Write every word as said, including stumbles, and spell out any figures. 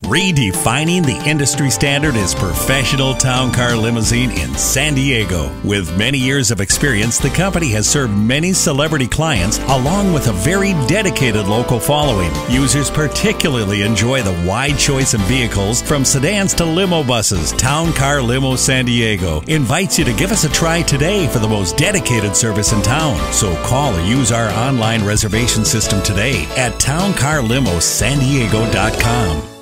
Redefining the industry standard is Professional Town Car Limousine in San Diego. With many years of experience, the company has served many celebrity clients along with a very dedicated local following. Users particularly enjoy the wide choice of vehicles from sedans to limo buses. Town Car Limo San Diego invites you to give us a try today for the most dedicated service in town. So call or use our online reservation system today at town car limo san diego dot com.